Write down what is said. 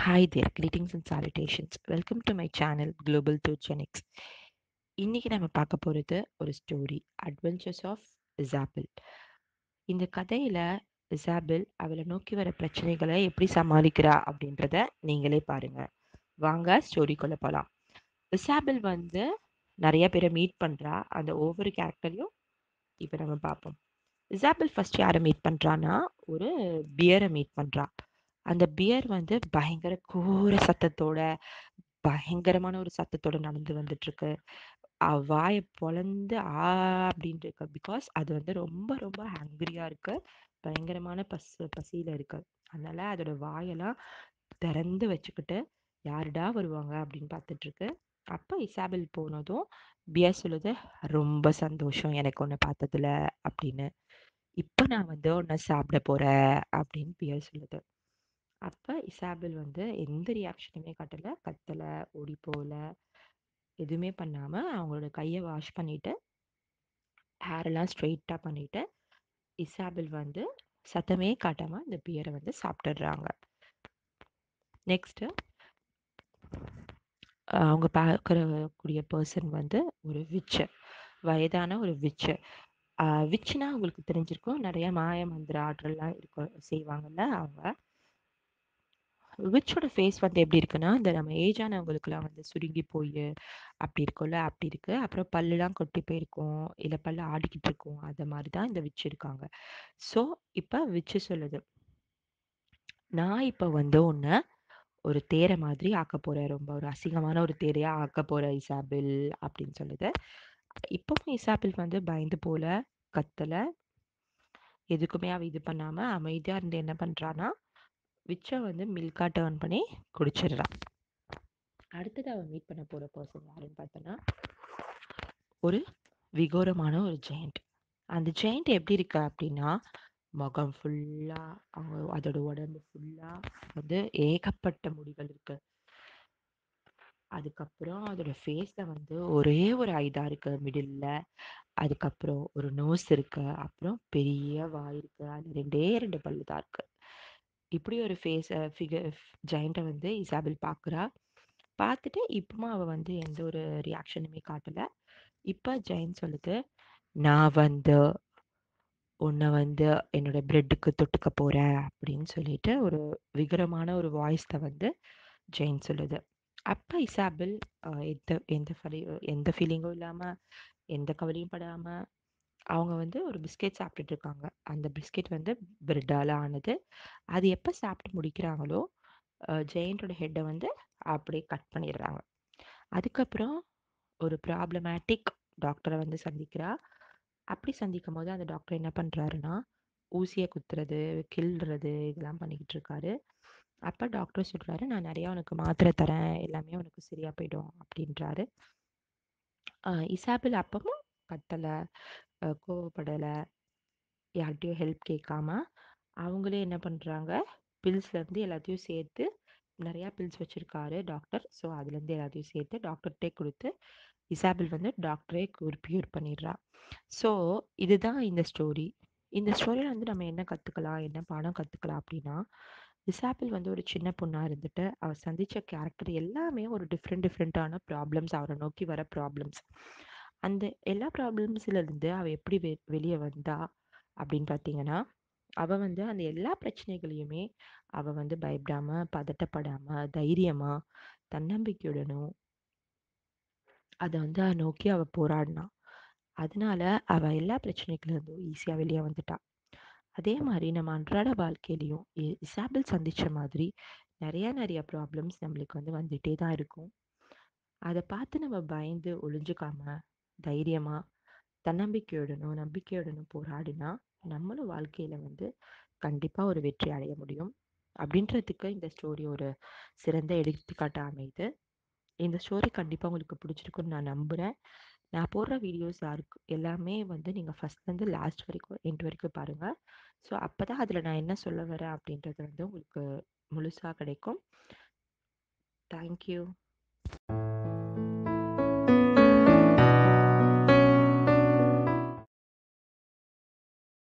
Hi there, greetings and salutations. Welcome to my channel Global Genetics. இன்னைக்கு நம்ம பார்க்க போறது ஒரு ஸ்டோரி, அட்வென்ச்சர்ஸ் ஆஃப் இசாபெல். இந்த கதையில இசாபெல் அவளை நோக்கி வர பிரச்சனைகளை எப்படி சமாளிக்கிறா அப்படின்றத நீங்களே பாருங்க. வாங்க ஸ்டோரிக்குள்ள போலாம். இசாபெல் வந்து நிறைய பேரை மீட் பண்றா. அந்த ஒவ்வொரு கேரக்டரையும் இப்ப நம்ம பார்ப்போம். இசாபெல் ஃபர்ஸ்ட் யாரை மீட் பண்றான்னா, ஒரு பியரை மீட் பண்றா. அந்த பியர் வந்து பயங்கர கோர சத்தத்தோட பயங்கரமான ஒரு சத்தத்தோட நடந்து வந்துட்டு இருக்கு. வாய பொளந்து அப்படின்ட்டு இருக்கு. பிகாஸ் அது வந்து ரொம்ப ரொம்ப ஹங்கிரியா இருக்கு. பயங்கரமான பசியில இருக்கு. அதனால அதோட வாயெல்லாம் திறந்து வச்சுக்கிட்டு யாருடா வருவாங்க அப்படின்னு பார்த்துட்டு இருக்கு. அப்ப இசாபெல் போனதும் பியர் சொல்லுது, ரொம்ப சந்தோஷம் எனக்கு உன்னை பார்த்ததுல அப்படின்னு. இப்ப நான் வந்து உன்னை சாப்பிட போறேன் அப்படின்னு பியர் சொல்லுது. அப்ப இசாபெல் வந்து எந்த ரியாக்ஷனுமே காட்டல, கத்தல, ஓடி போல, எதுவுமே பண்ணாம அவங்களோட கையை வாஷ் பண்ணிட்டு ஹேர் எல்லாம் ஸ்ட்ரெயிட்டா பண்ணிட்டு இசாபெல் வந்து சத்தமே காட்டாம இந்த பியரை வந்து சாப்பிட்டுடுறாங்க. நெக்ஸ்ட் அவங்க பார்க்குற கூடிய பர்சன் வந்து ஒரு விச்சு, வயதான ஒரு விச்சு. விச்சுனா உங்களுக்கு தெரிஞ்சிருக்கும், நிறைய மாய மந்திர ஆற்றல்லாம் இருக்கும் செய்வாங்கல்ல அவங்க. விச்சோட ஃபேஸ் வந்து எப்படி இருக்குன்னா, இந்த நம்ம ஏஜ் ஆனவங்களுக்குலாம் வந்து சுருங்கி போய் அப்படி இருக்கும்ல, அப்படி இருக்கு. அப்புறம் பல்லுலாம் கொட்டி போயிருக்கும், இல்ல பல்லு ஆடிக்கிட்டு இருக்கும். அந்த மாதிரி தான் இந்த விச்சு இருக்காங்க. ஸோ இப்ப விச்சு சொல்லுது, நான் இப்ப வந்து உன்னை ஒரு தேரை மாதிரி ஆக்க போறேன். ரொம்ப ஒரு அசிங்கமான ஒரு தேரையா ஆக்க போறேன் இசாபெல் அப்படின்னு சொல்லுது. இப்பவும் இசாபெல் வந்து பயந்து போல, கத்தல, எதுக்குமே அவ இது பண்ணாம அமைதியா இருந்து என்ன பண்றான்னா, விச்ச வந்து மில்கா டர்ன் பண்ணி குடிச்சிடுறா. அடுத்தது அவ மீட் பண்ண போற பர்சன் யாருன்னு பார்த்தோன்னா, ஒரு விகோரமான ஒரு ஜெயண்ட். அந்த ஜெயண்ட் எப்படி இருக்கு அப்படின்னா, முகம் ஃபுல்லா, அதோட உடம்பு ஃபுல்லா வந்து ஏகப்பட்ட முடிகள் இருக்கு. அதுக்கப்புறம் அதோட ஃபேஸ்ல வந்து ஒரே ஒரு ஐ தான் இருக்கு மிடில்ல. அதுக்கப்புறம் ஒரு நோஸ் இருக்கு. அப்புறம் பெரிய வாய் இருக்கு. அது ரெண்டே ரெண்டு பல்லு தான் இருக்கு. இப்படி ஒரு ஜெயண்ட்டை வந்து இசாபெல் பார்க்குறா. பார்த்துட்டு இப்பமா அவ வந்து எந்த ஒரு ரியாக்ஷனுமே காட்டல. இப்ப ஜெயண்ட் சொல்லுது, நான் வந்து உன்னை வந்து என்னோட பிரெட்டுக்கு தொட்டுக்க போறேன் அப்படின்னு சொல்லிட்டு ஒரு விகரமான ஒரு வாய்ஸ்ல வந்து ஜெயின் சொல்லுது. அப்ப இசாபெல் எந்த எந்த எந்த ஃபீலிங்கும் இல்லாம, எந்த கவலையும் படாம அவங்க வந்து ஒரு பிஸ்கெட் சாப்பிட்டுட்டு இருக்காங்க. அந்த பிஸ்கெட் வந்து பிரெட்டால ஆனது. அது எப்ப சாப்பிட்டு முடிக்கிறாங்களோ, ஜெயண்டோட ஹெட்டை வந்து அப்படியே கட் பண்ணிடுறாங்க. அதுக்கப்புறம் ஒரு ப்ராப்ளமேட்டிக் டாக்டரை வந்து சந்திக்கிறா. அப்படி சந்திக்கும் போது அந்த டாக்டர் என்ன பண்றாருன்னா, ஊசியை குத்துறது, கிள்றது இதெல்லாம் பண்ணிக்கிட்டு இருக்காரு. அப்ப டாக்டர் சொல்றாரு, நான் நிறைய உனக்கு மாத்திரை தரேன், எல்லாமே உனக்கு சரியா போயிடும் அப்படின்றாரு. இசாபெல் அப்பவும் கத்தல, கோவப்படல, யார்கிட்டயும் ஹெல்ப் கேட்காம அவங்களே என்ன பண்றாங்க, பில்ஸ்ல இருந்து எல்லாத்தையும் சேர்த்து, நிறைய பில்ஸ் வச்சிருக்காரு டாக்டர். ஸோ அதுல இருந்து எல்லாத்தையும் சேர்த்து டாக்டர்கிட்டே கொடுத்து இசாபெல் வந்து டாக்டரே கியூர் பண்ணிடுறா. ஸோ இதுதான் இந்த ஸ்டோரி. இந்த ஸ்டோரியில வந்து நம்ம என்ன கத்துக்கலாம், என்ன பாடம் கத்துக்கலாம் அப்படின்னா, இசாபெல் வந்து ஒரு சின்ன பொண்ணா இருந்துட்டு அவ சந்திச்ச கேரக்டர் எல்லாமே ஒரு டிஃப்ரெண்டான ப்ராப்ளம்ஸ், அவரை நோக்கி வர ப்ராப்ளம்ஸ். அந்த எல்லா ப்ராப்ளம்ஸ்ல இருந்து அவ எப்படி வெளியே வந்தா அப்படின்னு பார்த்தீங்கன்னா, அவ வந்து அந்த எல்லா பிரச்சனைகளையுமே அவ வந்து பயப்படாம, பதட்டப்படாம, தைரியமா, தன்னம்பிக்கையுடனும் அத வந்து நோக்கி அவ போராடினா. அதனால அவ எல்லா பிரச்சனைகள்ல இருந்தும் ஈஸியா வெளிய வந்துட்டா. அதே மாரி நம்ம அன்றாட வாழ்க்கையிலயும் இசாபெல் சந்திச்ச மாதிரி நெறைய ப்ராப்ளம்ஸ் நம்மளுக்கு வந்து வந்துட்டே தான் இருக்கும். அத பார்த்து நம்ம பயந்து ஒளிஞ்சுக்காம, தைரியமா, தன்னம்பிக்கையுடனும், நம்பிக்கையுடனும் போராடினா, நம்மளும் வாழ்க்கையில வந்து கண்டிப்பா ஒரு வெற்றி அடைய முடியும். அப்படின்றதுக்கு இந்த ஸ்டோரி ஒரு சிறந்த எடுத்துக்காட்டா அமையுது. இந்த ஸ்டோரி கண்டிப்பா உங்களுக்கு பிடிச்சிருக்குன்னு நான் நம்புறேன். நான் போடுற வீடியோஸ் எல்லாமே வந்து நீங்க ஃபர்ஸ்ட்லேருந்து லாஸ்ட் வரைக்கும் எண்ட் வரைக்கும் பாருங்க. ஸோ அப்பதான் அதில் நான் என்ன சொல்ல வரேன் அப்படின்றது வந்து உங்களுக்கு முழுசா கிடைக்கும். தேங்க்யூ.